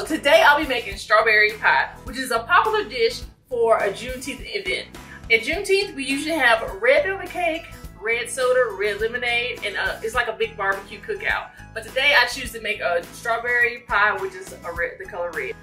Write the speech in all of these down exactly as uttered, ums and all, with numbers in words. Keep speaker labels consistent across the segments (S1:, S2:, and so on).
S1: So today I'll be making strawberry pie, which is a popular dish for a Juneteenth event. At Juneteenth, we usually have red velvet cake, red soda, red lemonade, and uh, it's like a big barbecue cookout. But today I choose to make a strawberry pie, which is a red, the color red.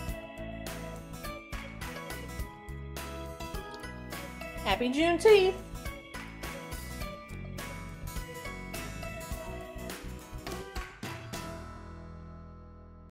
S1: Happy Juneteenth!